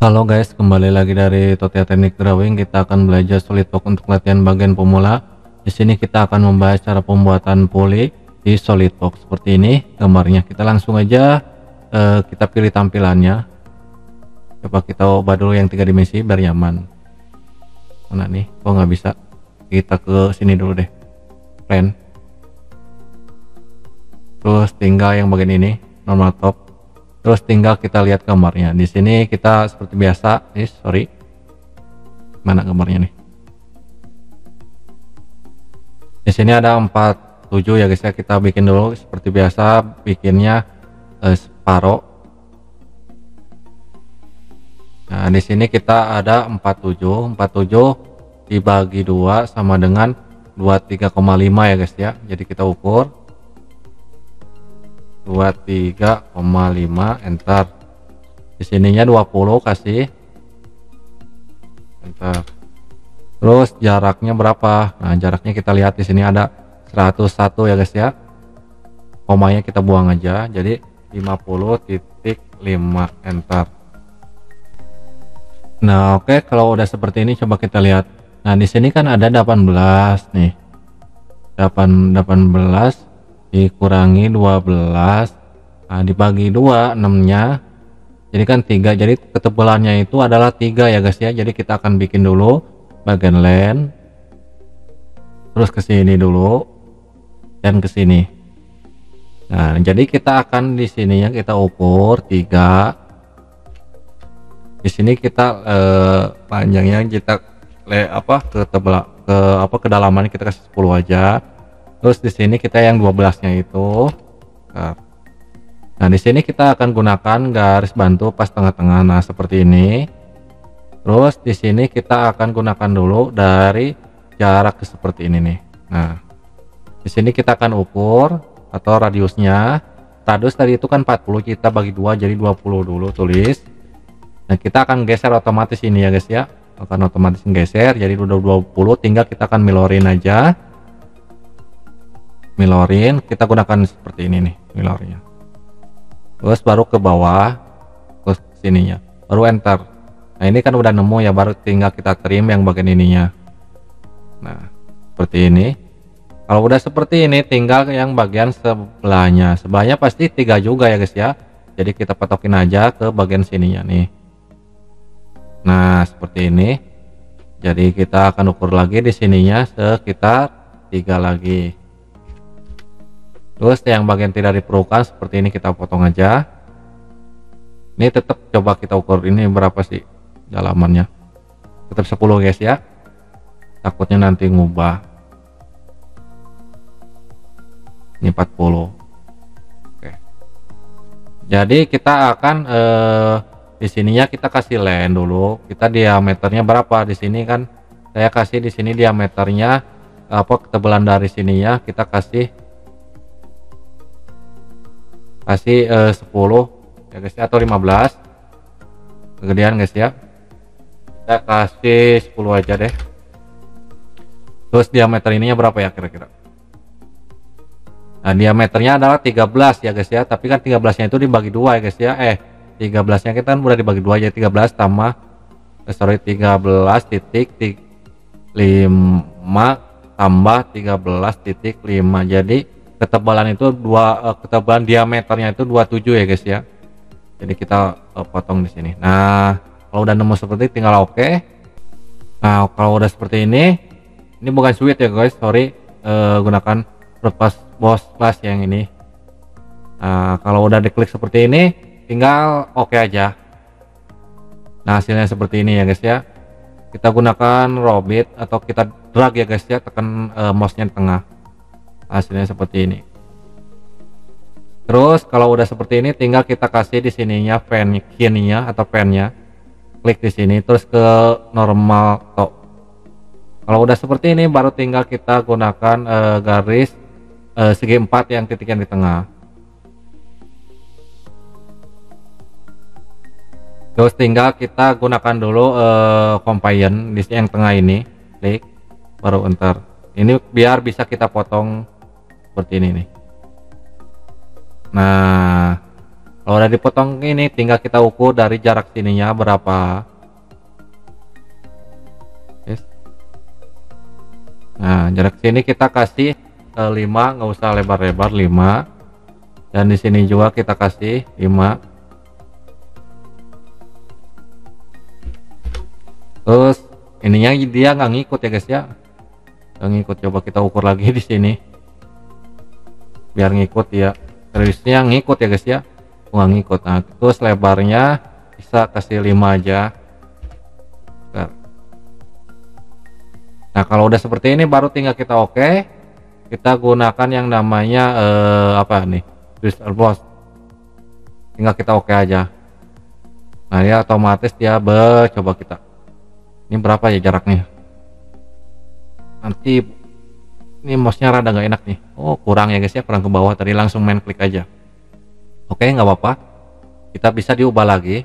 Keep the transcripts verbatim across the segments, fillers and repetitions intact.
Halo guys, kembali lagi dari Totia Teknik Drawing. Kita akan belajar SolidWorks untuk latihan bagian pemula. Di sini kita akan membahas cara pembuatan puli di SolidWorks seperti ini gambarnya. Kita langsung aja eh, kita pilih tampilannya. Coba kita ubah dulu yang tiga dimensi biar nyaman. Mana nih? Kok nggak bisa? Kita ke sini dulu deh. Plan. Terus tinggal yang bagian ini normal top. Terus tinggal kita lihat gambarnya. Di sini kita seperti biasa, eh, sorry, mana gambarnya nih? Di sini ada empat puluh tujuh ya guys ya. Kita bikin dulu seperti biasa, bikinnya eh, separoh. Nah di sini kita ada empat puluh tujuh, empat puluh tujuh dibagi dua sama dengan dua puluh tiga koma lima ya guys ya. Jadi kita ukur dua puluh tiga koma lima, enter. Di sininya dua puluh, kasih enter. Terus jaraknya berapa? Nah jaraknya kita lihat di sini ada seratus satu ya guys ya. Komanya kita buang aja, jadi lima puluh titik lima, enter. Nah oke, okay, kalau udah seperti ini coba kita lihat. Nah di sini kan ada delapan belas nih, delapan belas dikurangi dua belas, nah dibagi dua, enam nya jadi kan tiga, jadi ketebalannya itu adalah tiga ya guys ya. Jadi kita akan bikin dulu bagian len, terus ke sini dulu dan ke sini. Nah jadi kita akan di sininya kita ukur tiga, di sini kita eh, panjangnya kita le apa ke tebal ke apa kedalaman kita kasih sepuluh aja. Terus di sini kita yang dua belas-nya itu. Nah, di sini kita akan gunakan garis bantu pas tengah-tengah. Nah, seperti ini. Terus di sini kita akan gunakan dulu dari jarak ke seperti ini nih. Nah, di sini kita akan ukur atau radiusnya. Radius tadi itu kan empat puluh, kita bagi dua jadi dua puluh dulu, tulis. Nah, kita akan geser otomatis ini ya guys ya. Akan otomatis geser jadi udah dua puluh, tinggal kita akan milorin aja. Milorin, kita gunakan seperti ini nih milornya. Terus baru ke bawah, terus sininya, baru enter. Nah ini kan udah nemu ya, baru tinggal kita trim yang bagian ininya. Nah seperti ini. Kalau udah seperti ini, tinggal yang bagian sebelahnya. Sebelahnya pasti tiga juga ya guys ya. Jadi kita patokin aja ke bagian sininya nih. Nah seperti ini. Jadi kita akan ukur lagi di sininya sekitar tiga lagi. Terus yang bagian tidak diperlukan seperti ini kita potong aja. Ini tetap coba kita ukur ini berapa sih dalamannya. Tetap sepuluh guys ya. Takutnya nanti ngubah. Ini empat puluh. Oke. Jadi kita akan eh, di sininya kita kasih len dulu. Kita diameternya berapa di sini kan? Saya kasih di sini diameternya apa ketebalan dari sininya kita kasih kasih eh, sepuluh ya guys ya, atau lima belas kegedean guys ya. Kita kasih sepuluh aja deh. Terus diameter ininya berapa ya kira-kira? Nah diameternya adalah tiga belas ya guys ya, tapi kan tiga belas nya itu dibagi dua ya guys ya. Eh tiga belas nya kita kan udah dibagi dua, jadi tiga belas tambah eh, sorry tiga belas titik lima tambah tiga belas titik lima, jadi ketebalan itu dua uh, ketebalan diameternya itu dua puluh tujuh ya guys ya. Jadi kita uh, potong di sini. Nah kalau udah nemu seperti ini tinggal oke. Okay. Nah kalau udah seperti ini, ini bukan switch ya guys, sorry, uh, gunakan lepas boss plus yang ini. Nah kalau udah diklik seperti ini tinggal oke okay aja. Nah hasilnya seperti ini ya guys ya. Kita gunakan robit atau kita drag ya guys ya, tekan uh, mouse-nya di tengah. Hasilnya seperti ini. Terus kalau udah seperti ini tinggal kita kasih di sininya fan kininya atau fan-nya, klik di sini terus ke normal top. Kalau udah seperti ini baru tinggal kita gunakan uh, garis uh, segi empat yang titik yang di tengah. Terus tinggal kita gunakan dulu uh, companion di yang tengah ini, klik baru enter. Ini biar bisa kita potong seperti ini nih. Nah Kalau udah dipotong ini tinggal kita ukur dari jarak sininya berapa. Yes. Nah jarak sini kita kasih eh, lima, nggak usah lebar-lebar, lima. Dan di sini juga kita kasih lima. Terus ininya dia nggak ngikut ya guys ya, nggak ngikut. Coba kita ukur lagi di sini biar ngikut ya, terusnya ngikut ya guys ya, nggak ngikut. Nah terus lebarnya bisa kasih lima aja. Nah kalau udah seperti ini baru tinggal kita oke. Kita gunakan yang namanya eh, apa nih, crystal boss, tinggal kita oke aja. Nah ya otomatis dia be coba kita ini berapa ya jaraknya, nanti ini mouse-nya rada nggak enak nih. Oh kurang ya guys ya, kurang ke bawah tadi, langsung main klik aja. Oke nggak apa-apa, kita bisa diubah lagi.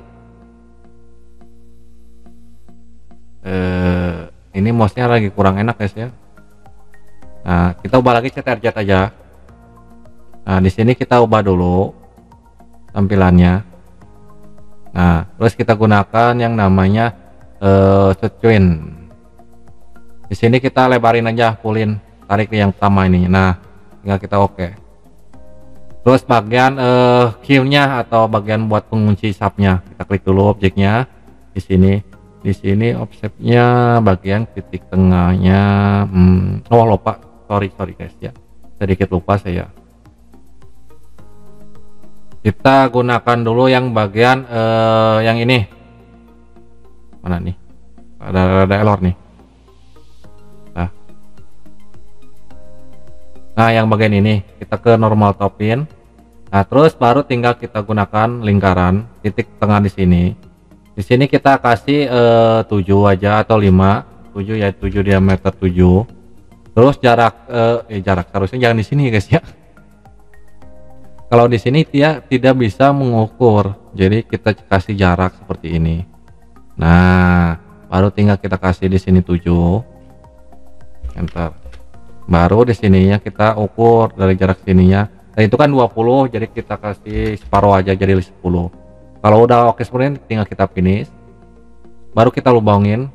eh, ini mouse-nya lagi kurang enak guys ya. Nah kita ubah lagi C T R Z aja. Nah di sini kita ubah dulu tampilannya. Nah terus kita gunakan yang namanya uh, twin. Di sini kita lebarin aja, fullin, tarik yang pertama ini. Nah tinggal kita oke. Terus bagian uh, key-nya atau bagian buat pengunci subnya, kita klik dulu objeknya di sini. Di sini offsetnya bagian titik tengahnya. Hmm, oh lupa, sorry sorry guys ya, sedikit lupa saya. Kita gunakan dulu yang bagian uh, yang ini. Mana nih? Ada ada error nih. Nah. Nah, yang bagian ini kita ke normal topin. Nah, terus baru tinggal kita gunakan lingkaran titik tengah di sini. Di sini kita kasih uh, tujuh aja atau lima, tujuh ya, tujuh diameter tujuh. Terus jarak uh, eh jarak harusnya jangan di sini guys ya. Kalau di sini dia tidak bisa mengukur, jadi kita kasih jarak seperti ini. Nah, baru tinggal kita kasih di sini tujuh, enter. Baru di sininya kita ukur dari jarak sininya. Nah, itu kan dua puluh, jadi kita kasih separuh aja jadi sepuluh. Kalau udah oke seperti ini, tinggal kita finish. Baru kita lubangin.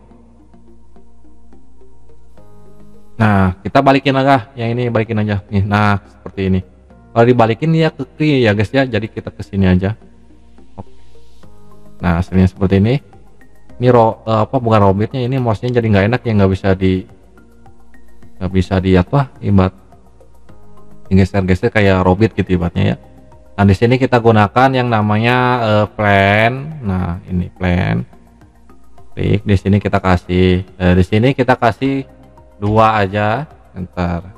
Nah, kita balikin aja, yang ini balikin aja nih. Nah, seperti ini. Kalau dibalikin dia ke kiri ya guys ya, jadi kita ke sini aja. Oke. Nah hasilnya seperti ini. Ini ro uh, apa bukan robitnya, ini mouse-nya jadi nggak enak ya, nggak bisa di nggak bisa di apa ibarat geser-geser kayak robit gitu ibaratnya ya. Nah di sini kita gunakan yang namanya uh, plan. Nah ini plan. Klik di sini kita kasih. Uh, di sini kita kasih dua aja, enter.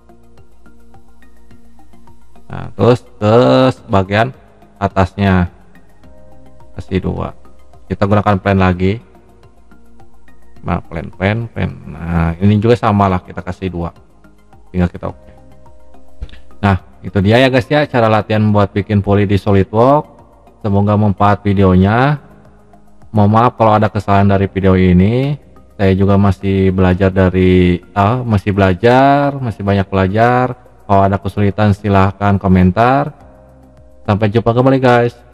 Nah, terus ke bagian atasnya kasih dua, kita gunakan plan lagi. Nah plan plan plan nah ini juga sama lah, kita kasih dua, tinggal kita oke. Nah itu dia ya guys ya, cara latihan buat bikin poli di SolidWorks. Semoga manfaat videonya. Mohon maaf kalau ada kesalahan dari video ini, saya juga masih belajar dari ah, masih belajar masih banyak belajar. Kalau ada kesulitan silahkan komentar. Sampai jumpa kembali guys.